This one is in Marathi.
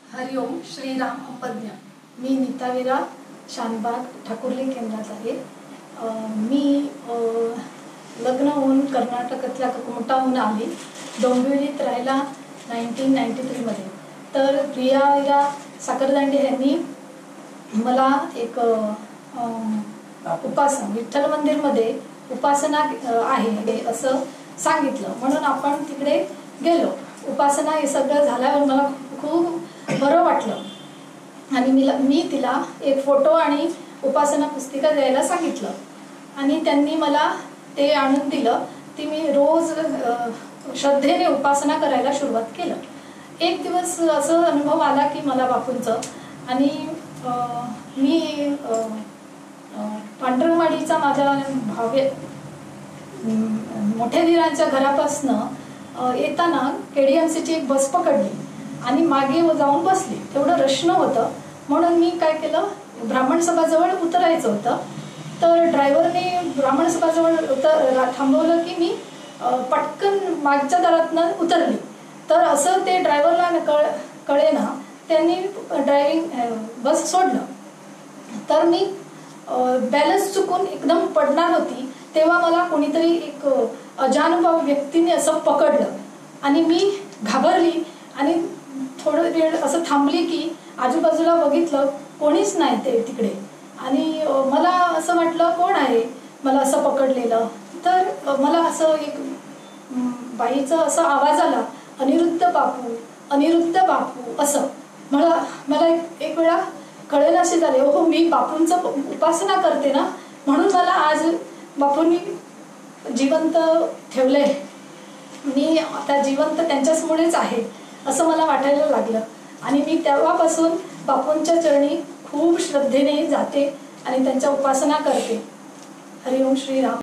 हरिओम श्रीराम अपज्ञ। मी नीतावीरा शानबाग ठाकुर्ली केंद्रात आहे। मी लग्न होऊन कर्नाटकातल्या कुमटाहून आली, डोंबिवलीत राहायला 1993 मध्ये। तर प्रिया साखरदांडे यांनी मला एक उपासना विठ्ठल मंदिरमध्ये उपासना आहे असं सांगितलं, म्हणून आपण तिकडे गेलो। उपासना हे सगळं झाल्यावर मला खूप बरं वाटलं आणि मी तिला एक फोटो आणि उपासना पुस्तिका द्यायला सांगितलं आणि त्यांनी मला ते आणून दिलं। ती मी रोज श्रद्धेने उपासना करायला सुरुवात केलं। एक दिवस असं अनुभव आला की मला बापूंचं आणि मी पांढरवाडीचा माझ्या भावे मोठ्या धीरांच्या घरापासनं येताना केडीएमसीची एक बस पकडली आणि मागे जाऊन बसली। तेवढं रश्न होतं म्हणून मी काय केलं, ब्राह्मण सभाजवळ उतरायचं होतं। तर ड्रायव्हरने ब्राह्मण सभाजवळ थांबवलं की मी पटकन मागच्या दारातनं उतरली। तर असं ते ड्रायव्हरला कळेना, त्यांनी बस सोडलं। तर मी बॅलन्स चुकून एकदम पडणार होती, तेव्हा मला कोणीतरी एक अजानुभव व्यक्तीने असं पकडलं आणि मी घाबरली आणि थोडं वेळ असं थांबली की आजूबाजूला बघितलं, कोणीच नाही ते तिकडे। आणि मला असं वाटलं कोण आहे मला असं पकडलेलं। तर मला असं एक बाईचा असा आवाज आला, अनिरुद्ध बापू, अनिरुद्ध बापू असं। मला एक वेळा कळेनासे झाले, हो मी बापूंचं उपासना करते ना, म्हणून मला आज बापूंनी जिवंत ठेवले, मी आता जिवंत त्यांच्याचमुळेच आहे असं मला वाटायला लागलं। आणि मी तेव्हापासून बापूंच्या चरणी खूप श्रद्धेने जाते आणि त्यांच्या उपासना करते। हरिओम श्रीराम।